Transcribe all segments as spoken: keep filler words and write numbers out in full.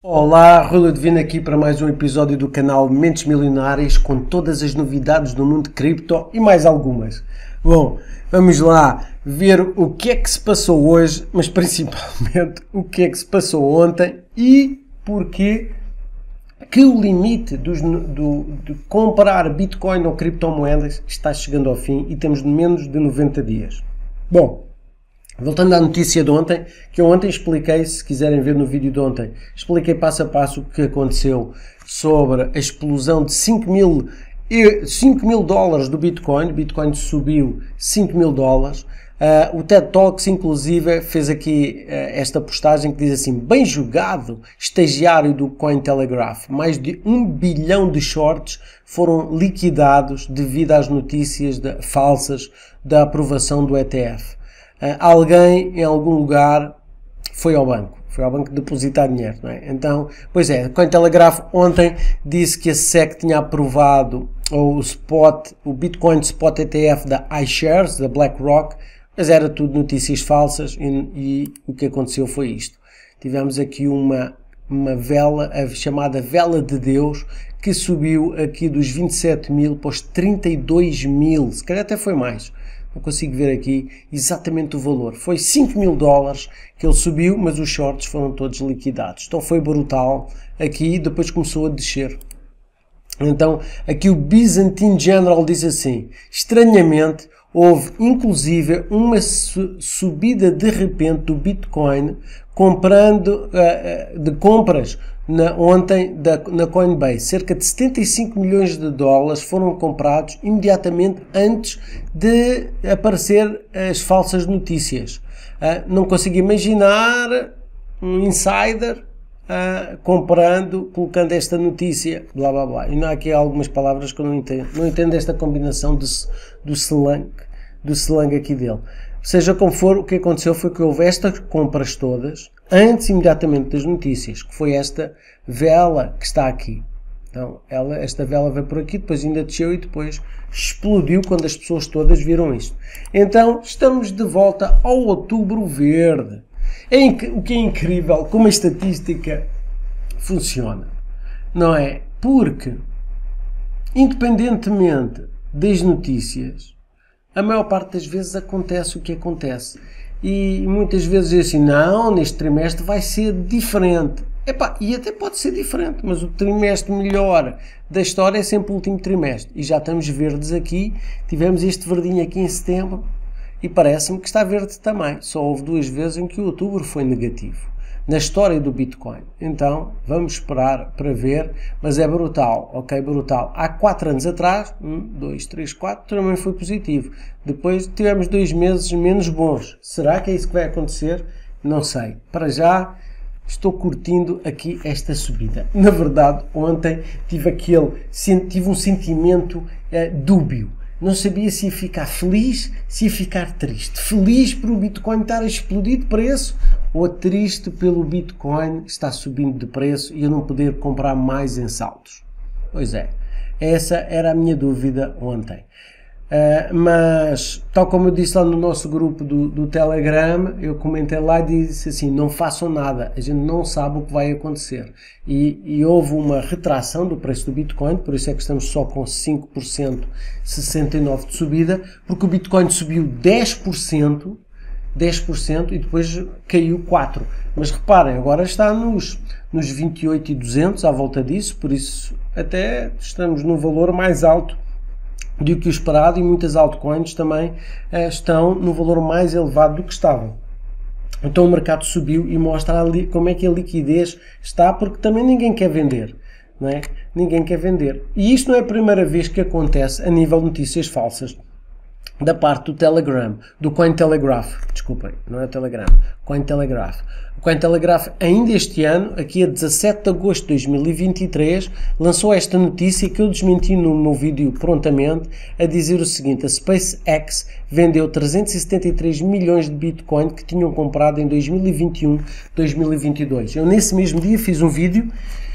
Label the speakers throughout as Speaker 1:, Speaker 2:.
Speaker 1: Olá, Rui Divino aqui para mais um episódio do canal Mentes Milionárias com todas as novidades do mundo de cripto e mais algumas. Bom, vamos lá ver o que é que se passou hoje, mas principalmente o que é que se passou ontem e porquê que o limite dos, do, de comprar Bitcoin ou criptomoedas está chegando ao fim e temos menos de noventa dias. Bom, voltando à notícia de ontem, que eu ontem expliquei, se quiserem ver no vídeo de ontem, expliquei passo a passo o que aconteceu sobre a explosão de cinco mil dólares do Bitcoin. O Bitcoin subiu cinco mil dólares. Uh, o TED Talks, inclusive, fez aqui uh, esta postagem que diz assim: bem jogado, estagiário do Cointelegraph. Mais de um bilhão de shorts foram liquidados devido às notícias de, falsas da aprovação do E T F. Uh, alguém em algum lugar foi ao banco, foi ao banco depositar dinheiro, não é? Então, pois é, o Cointelegraph ontem disse que a S E C tinha aprovado o spot, o Bitcoin Spot E T F da iShares, da BlackRock, mas era tudo notícias falsas e, e o que aconteceu foi isto. Tivemos aqui uma, uma vela, a chamada vela de Deus, que subiu aqui dos vinte e sete mil para os trinta e dois mil, se calhar até foi mais. Não consigo ver aqui exatamente o valor. Foi cinco mil dólares que ele subiu, mas os shorts foram todos liquidados. Então foi brutal aqui e depois começou a descer. Então aqui o Byzantine General diz assim: estranhamente houve inclusive uma su subida de repente do Bitcoin comprando, uh, de compras na, ontem da, na Coinbase. Cerca de setenta e cinco milhões de dólares foram comprados imediatamente antes de aparecer as falsas notícias. Uh, não consigo imaginar um insider uh, comprando, colocando esta notícia, blá blá blá. E não há aqui algumas palavras que eu não entendo. Não entendo esta combinação do, do slang, do slang aqui dele. Seja como for, o que aconteceu foi que houve estas compras todas, antes imediatamente das notícias, que foi esta vela que está aqui. Então, ela, esta vela veio por aqui, depois ainda desceu e depois explodiu quando as pessoas todas viram isto. Então, estamos de volta ao Outubro Verde. É o que é incrível como a estatística funciona, não é? Porque, independentemente das notícias, a maior parte das vezes acontece o que acontece. E muitas vezes é assim: não, neste trimestre vai ser diferente. Epá, e até pode ser diferente, mas o trimestre melhor da história é sempre o último trimestre. E já estamos verdes aqui, tivemos este verdinho aqui em setembro e parece-me que está verde também. Só houve duas vezes em que o outubro foi negativo na história do Bitcoin. Então, vamos esperar para ver, mas é brutal, ok? Brutal. Há quatro anos atrás, um, dois, três, quatro, também foi positivo. Depois tivemos dois meses menos bons. Será que é isso que vai acontecer? Não sei. Para já, estou curtindo aqui esta subida. Na verdade, ontem tive aquele, tive um sentimento eh, dúbio. Não sabia se ia ficar feliz, se ia ficar triste. Feliz por o Bitcoin estar a explodir de preço ou triste pelo Bitcoin estar subindo de preço e eu não poder comprar mais em saltos. Pois é, essa era a minha dúvida ontem. Uh, mas, tal como eu disse lá no nosso grupo do, do Telegram, eu comentei lá e disse assim: não façam nada, a gente não sabe o que vai acontecer. E, e houve uma retração do preço do Bitcoin, por isso é que estamos só com cinco por cento, sessenta e nove por cento de subida, porque o Bitcoin subiu dez por cento, dez por cento e depois caiu quatro por cento. Mas reparem, agora está nos, nos vinte e oito mil e duzentos, à volta disso, por isso até estamos num valor mais alto do que o esperado, e muitas altcoins também uh, estão no valor mais elevado do que estavam. Então o mercado subiu e mostra ali como é que a liquidez está, porque também ninguém quer vender, não é? Ninguém quer vender. E isto não é a primeira vez que acontece a nível de notícias falsas da parte do Telegram, do Cointelegraph, desculpem, não é o Telegram, Cointelegraph. O Cointelegraph ainda este ano, aqui a dezassete de agosto de dois mil e vinte e três, lançou esta notícia que eu desmenti no meu vídeo prontamente, a dizer o seguinte: a SpaceX vendeu trezentos e setenta e três milhões de Bitcoin que tinham comprado em dois mil e vinte e um, dois mil e vinte e dois. Eu nesse mesmo dia fiz um vídeo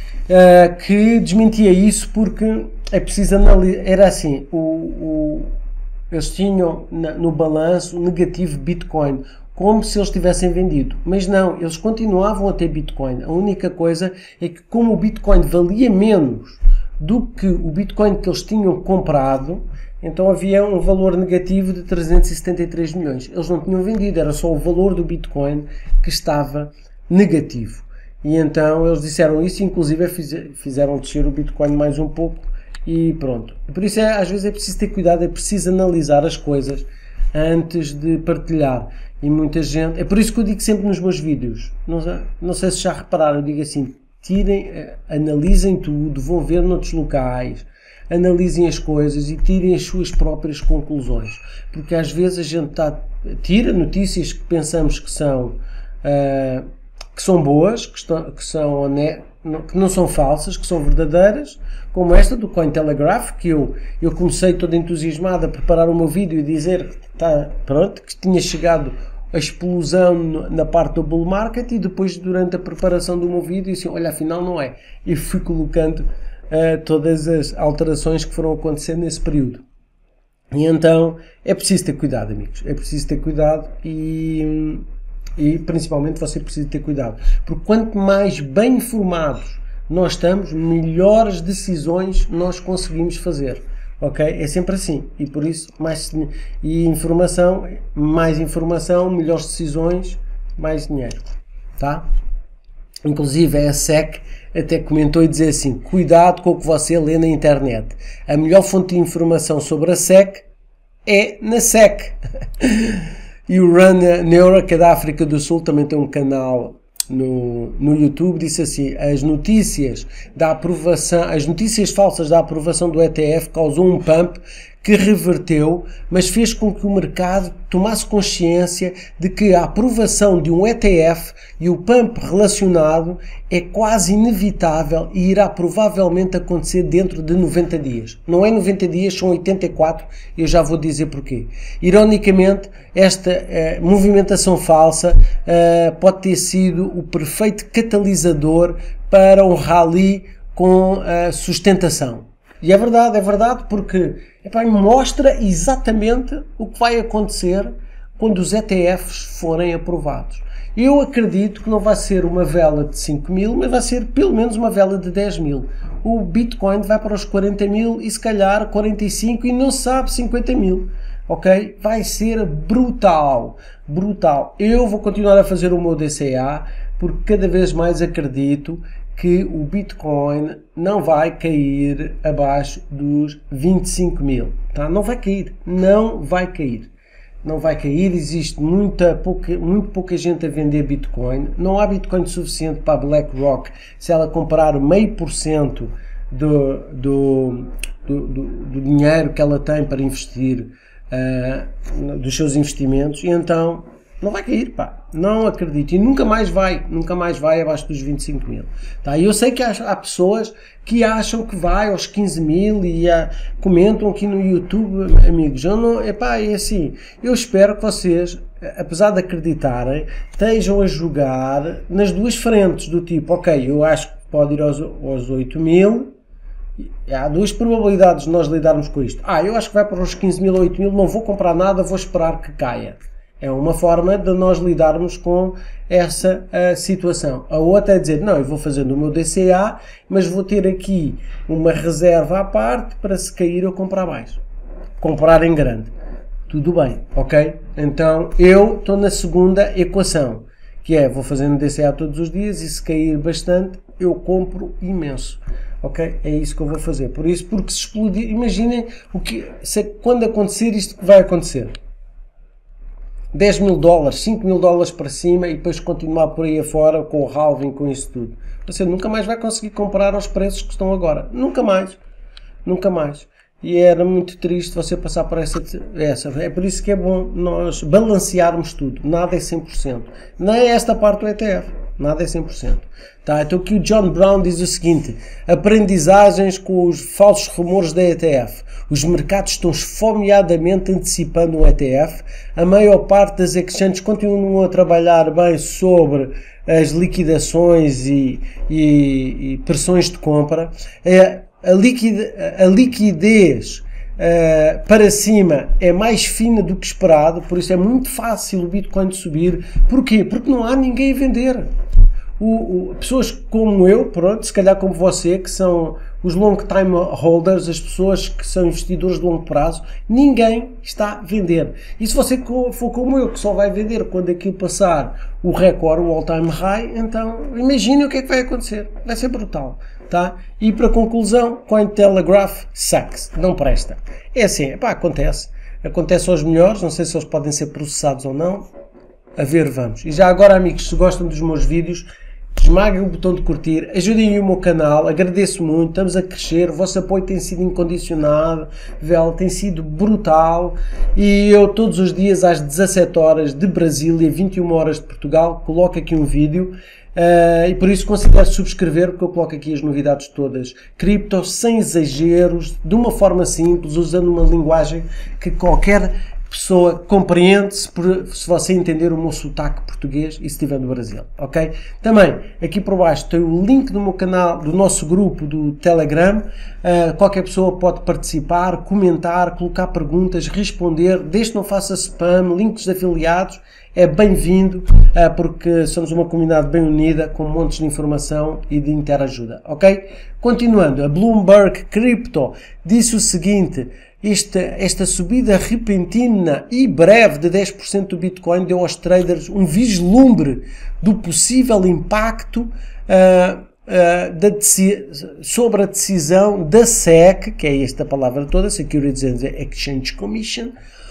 Speaker 1: uh, que desmentia isso, porque é preciso analisar, era assim, o... o eles tinham no balanço negativo Bitcoin, como se eles tivessem vendido. Mas não, eles continuavam a ter Bitcoin. A única coisa é que como o Bitcoin valia menos do que o Bitcoin que eles tinham comprado, então havia um valor negativo de trezentos e setenta e três milhões. Eles não tinham vendido, era só o valor do Bitcoin que estava negativo. E então eles disseram isso, inclusive fizeram descer o Bitcoin mais um pouco e pronto. Por isso é, às vezes é preciso ter cuidado, é preciso analisar as coisas antes de partilhar. E muita gente, é por isso que eu digo sempre nos meus vídeos, não, não sei se já repararam, eu digo assim, tirem, analisem tudo, vão ver noutros locais, analisem as coisas e tirem as suas próprias conclusões, porque às vezes a gente tá, tira notícias que pensamos que são, uh, que são boas, que, estão, que, são, que não são falsas, que são verdadeiras, como esta do Cointelegraph, que eu, eu comecei todo entusiasmado a preparar o meu vídeo e dizer tá, pronto, que tinha chegado a explosão na parte do bull market, e depois durante a preparação do meu vídeo disse, olha, afinal não é, e fui colocando uh, todas as alterações que foram acontecendo nesse período. E então é preciso ter cuidado, amigos, é preciso ter cuidado e, e principalmente você precisa ter cuidado, porque quanto mais bem informados nós estamos, melhores decisões nós conseguimos fazer. Ok? É sempre assim. E por isso, mais e informação, mais informação, melhores decisões, mais dinheiro. Tá? Inclusive a S E C até comentou e dizer assim, cuidado com o que você lê na internet. A melhor fonte de informação sobre a S E C é na S E C. E o Run Neura, que é da África do Sul, também tem um canal No, no YouTube, disse assim, as notícias da aprovação, as notícias falsas da aprovação do E T F causou um pump que reverteu, mas fez com que o mercado tomasse consciência de que a aprovação de um E T F e o pump relacionado é quase inevitável e irá provavelmente acontecer dentro de noventa dias. Não é noventa dias, são oitenta e quatro, e eu já vou dizer porquê. Ironicamente, esta uh, movimentação falsa uh, pode ter sido o perfeito catalisador para um rally com uh, sustentação. E é verdade, é verdade, porque epá, mostra exatamente o que vai acontecer quando os E T Fs forem aprovados. Eu acredito que não vai ser uma vela de cinco mil, mas vai ser pelo menos uma vela de dez mil. O Bitcoin vai para os quarenta mil e se calhar quarenta e cinco e não se sabe cinquenta mil. Ok? Vai ser brutal, brutal. Eu vou continuar a fazer o meu D C A porque cada vez mais acredito que o Bitcoin não vai cair abaixo dos vinte e cinco mil, tá? Não vai cair, não vai cair, não vai cair, existe muita, pouca, muito pouca gente a vender Bitcoin, não há Bitcoin suficiente para a BlackRock, se ela comprar meio por cento do, do, do, do, do dinheiro que ela tem para investir, uh, dos seus investimentos, e então não vai cair, pá. Não acredito. E nunca mais vai. Nunca mais vai abaixo dos vinte e cinco mil. Tá? E eu sei que há, há pessoas que acham que vai aos quinze mil e há, comentam aqui no YouTube, amigos. Eu não, epá, é assim. Eu espero que vocês, apesar de acreditarem, estejam a jogar nas duas frentes. Do tipo, ok, eu acho que pode ir aos, aos oito mil. Há duas probabilidades de nós lidarmos com isto. Ah, eu acho que vai para os quinze mil ou oito mil. Não vou comprar nada, vou esperar que caia. É uma forma de nós lidarmos com essa uh, situação. A outra é dizer, não, eu vou fazendo o meu D C A, mas vou ter aqui uma reserva à parte para se cair eu comprar mais. Comprar em grande. Tudo bem, ok? Então, eu estou na segunda equação, que é, vou fazendo D C A todos os dias e se cair bastante, eu compro imenso. Ok? É isso que eu vou fazer. Por isso, porque se explodir, imaginem o que, se, quando acontecer isto que vai acontecer. dez mil dólares, cinco mil dólares para cima e depois continuar por aí afora com o halving, com isso tudo. Você nunca mais vai conseguir comprar aos preços que estão agora. Nunca mais. Nunca mais. E era muito triste você passar por essa, essa. É por isso que é bom nós balancearmos tudo. Nada é cem por cento. Nem é esta parte do E T F. Nada é cem por cento. Tá? Então aqui o John Brown diz o seguinte. Aprendizagens com os falsos rumores da E T F. Os mercados estão esfomeadamente antecipando o E T F. A maior parte das exchanges continuam a trabalhar bem sobre as liquidações e, e, e pressões de compra. É, a, liquide, a liquidez uh, para cima é mais fina do que esperado, por isso é muito fácil o Bitcoin de subir. Porquê? Porque não há ninguém a vender. O, o, pessoas como eu, pronto, se calhar como você, que são os long time holders, as pessoas que são investidores de longo prazo, ninguém está a vender. E se você for como eu, que só vai vender quando aquilo passar o recorde, o all time high, então imagine o que é que vai acontecer. Vai ser brutal, tá? E para conclusão, Cointelegraph sucks, não presta. É assim, pá, acontece. Acontece aos melhores, não sei se eles podem ser processados ou não. A ver, vamos. E já agora, amigos, se gostam dos meus vídeos, esmaguem o botão de curtir, ajudem o meu canal, agradeço muito, estamos a crescer, o vosso apoio tem sido incondicionado, velho, tem sido brutal, e eu todos os dias às dezassete horas de Brasília, vinte e uma horas de Portugal, coloco aqui um vídeo, uh, e por isso considero subscrever, porque eu coloco aqui as novidades todas, cripto, sem exageros, de uma forma simples, usando uma linguagem que qualquer pessoa compreende se, por, se você entender o meu sotaque português e se estiver no Brasil, ok? Também, aqui por baixo tem o link do meu canal, do nosso grupo do Telegram, uh, qualquer pessoa pode participar, comentar, colocar perguntas, responder, desde que não faça spam, links de afiliados, é bem-vindo, uh, porque somos uma comunidade bem unida, com montes de informação e de interajuda, ok? Continuando, a Bloomberg Crypto disse o seguinte: Esta, esta subida repentina e breve de dez por cento do Bitcoin deu aos traders um vislumbre do possível impacto uh, uh, da sobre a decisão da S E C, que é esta palavra toda, Securities and Exchange Commission,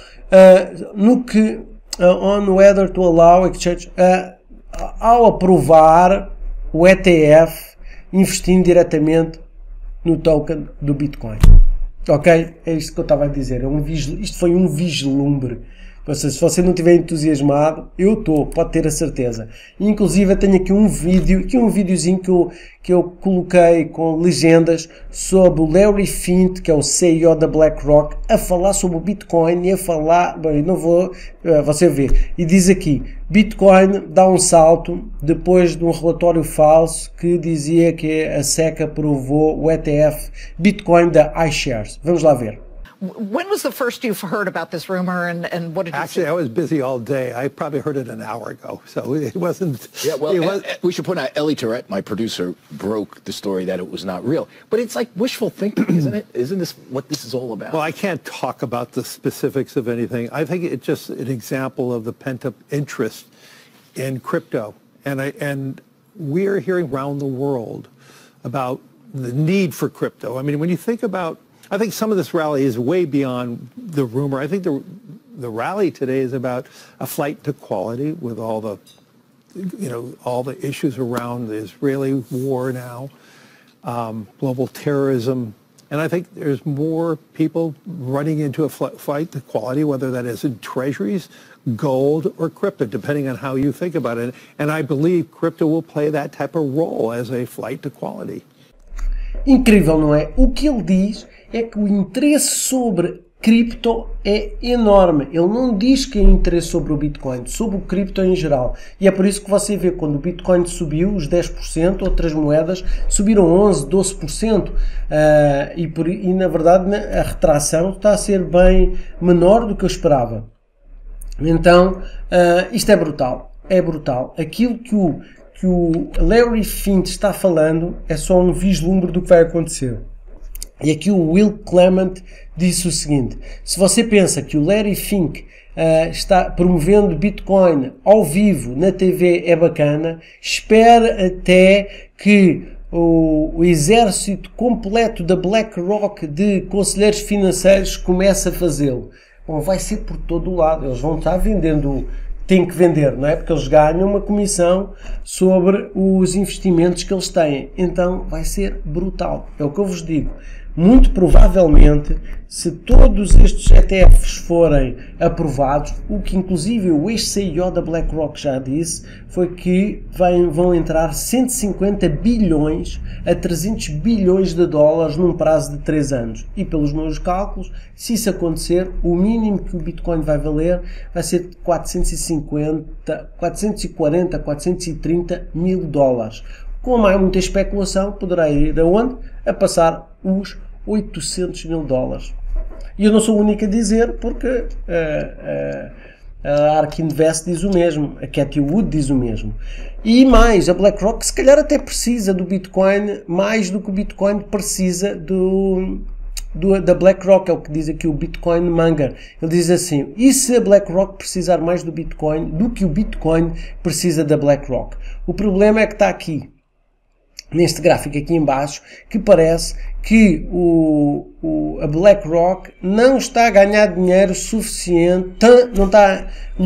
Speaker 1: uh, no que uh, on whether to allow exchange, uh, ao aprovar o E T F investindo diretamente no token do Bitcoin. Ok? É isto que eu estava a dizer. É um isto foi um vislumbre. Ou seja, se você não estiver entusiasmado, eu estou, pode ter a certeza. Inclusive, eu tenho aqui um vídeo, aqui um videozinho que eu, que eu coloquei com legendas sobre o Larry Fink, que é o C E O da BlackRock, a falar sobre o Bitcoin e a falar, bem, não vou, você vê, e diz aqui, Bitcoin dá um salto depois de um relatório falso que dizia que a S E C aprovou o E T F Bitcoin da iShares. Vamos lá ver.
Speaker 2: When was the first you've heard about this rumor, and, and what did you
Speaker 3: Actually,
Speaker 2: see?
Speaker 3: I was busy all day. I probably heard it an hour ago, so it wasn't...
Speaker 4: Yeah, well,
Speaker 3: it was,
Speaker 4: uh, we should point out, Ellie Tourette, my producer, broke the story that it was not real. But it's like wishful thinking, isn't it? Isn't this what this is all about?
Speaker 3: well, I can't talk about the specifics of anything. I think it's just an example of the pent-up interest in crypto. And, I, and we're hearing around the world about the need for crypto. I mean, when you think about... I think some of this rally is way beyond the rumor. I think the the rally today is about a flight to quality with all the, you know, all the issues around the Israeli war now, um, global terrorism, and I think there's more people running into a flight to quality, whether that is in treasuries, gold, or crypto, depending on how you think about it. And I believe crypto will play that type of role as a flight to quality.
Speaker 1: Incrível, não é? O que ele diz é que o interesse sobre cripto é enorme. Ele não diz que é interesse sobre o Bitcoin, sobre o cripto em geral. E é por isso que você vê quando o Bitcoin subiu, os dez por cento, outras moedas subiram onze, doze por cento. Uh, e, por, e na verdade a retração está a ser bem menor do que eu esperava. Então, uh, isto é brutal. É brutal. Aquilo que o, que o Larry Fink está falando é só um vislumbre do que vai acontecer. E aqui o Will Clement disse o seguinte: se você pensa que o Larry Fink uh, está promovendo Bitcoin ao vivo na T V é bacana, espere até que o, o exército completo da BlackRock de conselheiros financeiros comece a fazê-lo. Bom, vai ser por todo o lado, eles vão estar vendendo, têm que vender, não é? Porque eles ganham uma comissão sobre os investimentos que eles têm. Então vai ser brutal, é o que eu vos digo. Muito provavelmente, se todos estes E T Fs forem aprovados, o que inclusive o ex-C E O da BlackRock já disse, foi que vão entrar cento e cinquenta bilhões a trezentos bilhões de dólares num prazo de três anos. E pelos meus cálculos, se isso acontecer, o mínimo que o Bitcoin vai valer vai ser de quatrocentos e cinquenta, quatrocentos e quarenta, quatrocentos e trinta mil dólares. Como há muita especulação, poderá ir aonde? A passar os oitocentos mil dólares. E eu não sou o único a dizer, porque uh, uh, a ARK Invest diz o mesmo, a Cathie Wood diz o mesmo. E mais, a BlackRock se calhar até precisa do Bitcoin mais do que o Bitcoin precisa do, do, da BlackRock, é o que diz aqui o Bitcoin Manger. Ele diz assim, e se a BlackRock precisar mais do Bitcoin do que o Bitcoin precisa da BlackRock? O problema é que está aqui, neste gráfico aqui em baixo, que parece que o, o, a BlackRock não está a ganhar dinheiro suficiente, não está,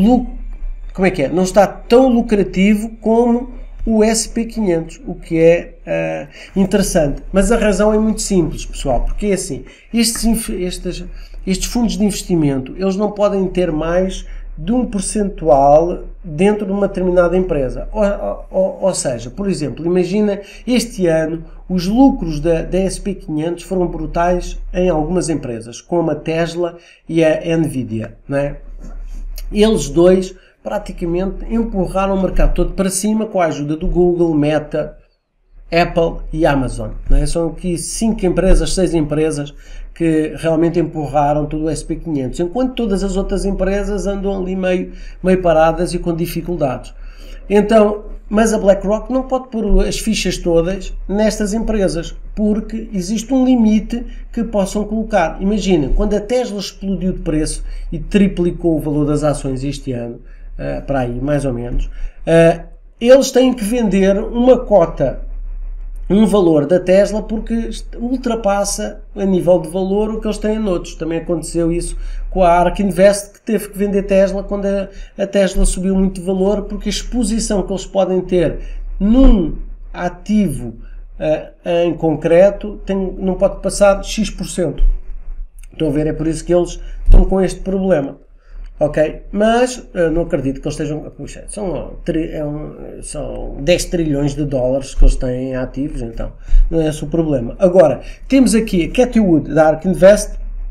Speaker 1: como é que é? Não está tão lucrativo como o S and P quinhentos, o que é uh, interessante. Mas a razão é muito simples, pessoal, porque é assim, estes, estes, estes fundos de investimento, eles não podem ter mais de um percentual dentro de uma determinada empresa. Ou, ou, ou seja, por exemplo, imagina este ano os lucros da, da S and P quinhentos foram brutais em algumas empresas, como a Tesla e a Nvidia, não é? Eles dois praticamente empurraram o mercado todo para cima com a ajuda do Google, Meta, Apple e Amazon, não é? São aqui cinco empresas, seis empresas que realmente empurraram todo o S and P quinhentos, enquanto todas as outras empresas andam ali meio, meio paradas e com dificuldades. Então, mas a BlackRock não pode pôr as fichas todas nestas empresas, porque existe um limite que possam colocar. Imaginem, quando a Tesla explodiu de preço e triplicou o valor das ações este ano, uh, para aí, mais ou menos, uh, eles têm que vender uma cota, um valor da Tesla, porque ultrapassa a nível de valor o que eles têm noutros. Também aconteceu isso com a ARK Invest, que teve que vender Tesla quando a, a Tesla subiu muito de valor, porque a exposição que eles podem ter num ativo uh, em concreto tem, não pode passar de X por cento. Estão a ver? É por isso que eles estão com este problema. Ok? Mas uh, não acredito que eles estejam... Puxa, são, é um, são dez trilhões de dólares que eles têm em ativos, então não é esse o problema. Agora, temos aqui a Cathie Wood da ARK Invest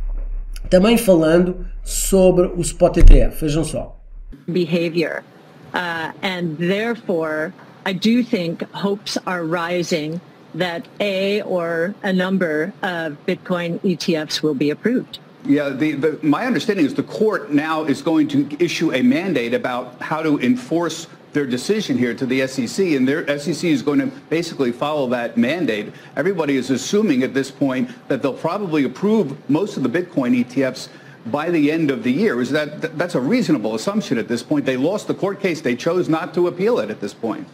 Speaker 1: também falando sobre o Spot E T F. Vejam só.
Speaker 5: Behavior. Uh, and therefore, I do think hopes are rising that a or a number of Bitcoin E T Fs will be approved.
Speaker 6: Yeah, the, the, my understanding is the court now is going to issue a mandate about how to enforce their decision here to the S E C, and their S E C is going to basically follow that mandate. Everybody is assuming at this point that they'll probably approve most of the Bitcoin E T Fs by the end of the year. Is that that's a reasonable assumption at this point? They lost the court case. They chose not to appeal it at this point.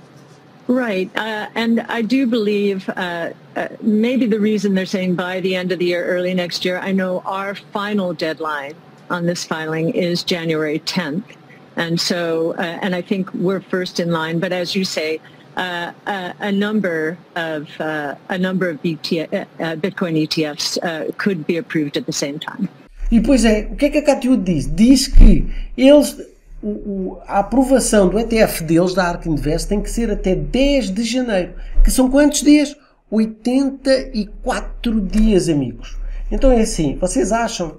Speaker 5: Right. Uh, and I do believe uh, uh, maybe the reason they're saying by the end of the year, early next year, I know our final deadline on this filing is January tenth. And so, uh, and I think we're first in line. But as you say, uh, uh, a number of uh, a number of B T, uh, uh, Bitcoin E T Fs uh, could be approved at the same time.
Speaker 1: E pois é, o que é que a Cathie Wood diz? Diz que eles... O, o, a aprovação do E T F deles, da ARK Invest, tem que ser até dez de janeiro. Que são quantos dias? oitenta e quatro dias, amigos. Então é assim, vocês acham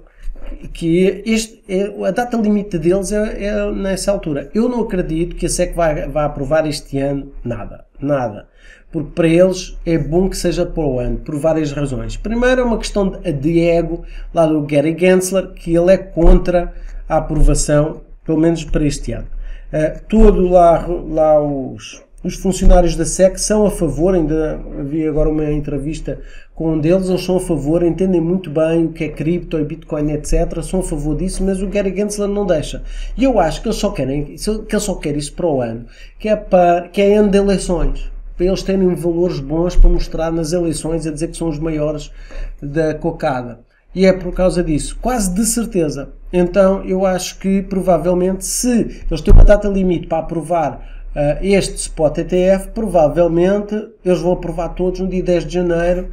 Speaker 1: que este, é, a data limite deles é, é nessa altura? Eu não acredito que a S E C vai, vai aprovar este ano nada. Nada. Porque para eles é bom que seja para o ano, por várias razões. Primeiro é uma questão de, de ego, lá do Gary Gensler, que ele é contra a aprovação, pelo menos para este ano. Uh, todo lá, lá os, os funcionários da S E C são a favor, ainda vi agora uma entrevista com um deles, eles são a favor, entendem muito bem o que é cripto e Bitcoin, etcétera, são a favor disso, mas o Gary Gensler não deixa. E eu acho que eles só querem, que eles só querem isso para o ano, que é, para, que é ano de eleições, para eles terem valores bons para mostrar nas eleições, a dizer que são os maiores da cocada. E é por causa disso, quase de certeza. Então eu acho que provavelmente, se eles têm uma data limite para aprovar uh, este Spot E T F, provavelmente eles vão aprovar todos no dia dez de janeiro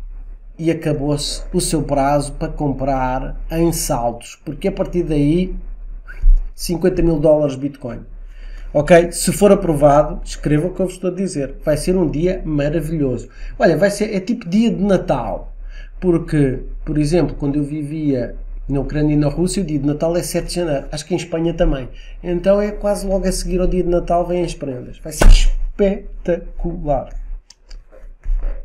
Speaker 1: e acabou-se o seu prazo para comprar em saldos, porque a partir daí cinquenta mil dólares Bitcoin. Ok? Se for aprovado, escrevam o que eu vos estou a dizer. Vai ser um dia maravilhoso. Olha, vai ser, é tipo dia de Natal. Porque, por exemplo, quando eu vivia na Ucrânia e na Rússia, o dia de Natal é sete de janeiro. Acho que em Espanha também. Então é quase logo a seguir ao dia de Natal vêm as prendas. Vai ser espetacular.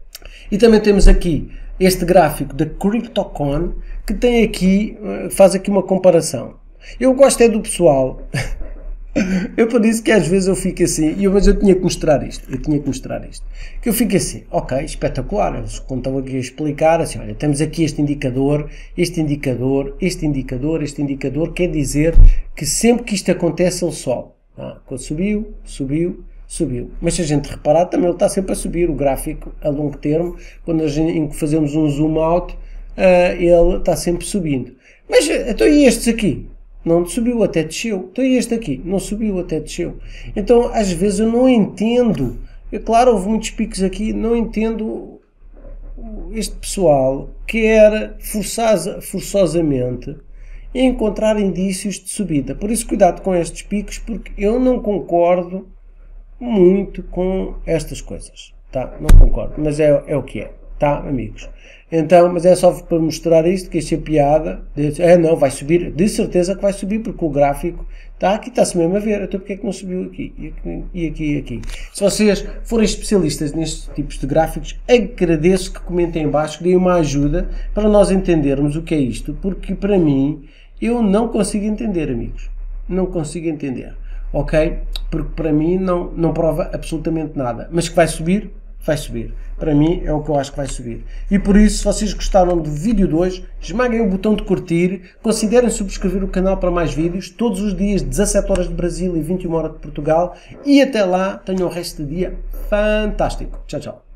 Speaker 1: E também temos aqui este gráfico da CryptoCon, que tem aqui, faz aqui uma comparação. Eu gosto é do pessoal, eu por isso que às vezes eu fico assim, eu, mas eu tinha que mostrar isto, eu tinha que mostrar isto, que eu fico assim, ok, espetacular, eles estão aqui a explicar, assim, olha, temos aqui este indicador, este indicador, este indicador, este indicador, quer dizer que sempre que isto acontece ele sobe, ah, quando subiu, subiu, subiu, mas se a gente reparar também ele está sempre a subir, o gráfico a longo termo, quando a gente fazemos um zoom out, uh, ele está sempre subindo, mas então e estes aqui? Não subiu, até desceu. Então e este aqui? Não subiu, até desceu. Então às vezes eu não entendo, é claro, houve muitos picos aqui, não entendo este pessoal quer forçosa, forçosamente encontrar indícios de subida, por isso cuidado com estes picos, porque eu não concordo muito com estas coisas, tá? Não concordo, mas é, é o que é, tá, amigos? Então, mas é só para mostrar isto, que achei piada, é não, vai subir, de certeza que vai subir, porque o gráfico está aqui, está-se mesmo a ver, então porque é que não subiu aqui, e aqui, e aqui, e aqui. Se vocês forem especialistas nestes tipos de gráficos, agradeço que comentem em baixo, que deem uma ajuda para nós entendermos o que é isto, porque para mim, eu não consigo entender, amigos, não consigo entender. Ok? Porque para mim não, não prova absolutamente nada. Mas que vai subir, vai subir. Para mim é o que eu acho que vai subir. E por isso, se vocês gostaram do vídeo de hoje, esmaguem o botão de curtir, considerem subscrever o canal para mais vídeos, todos os dias, dezassete horas de Brasil e vinte e uma horas de Portugal. E até lá, tenham o resto do dia fantástico. Tchau, tchau.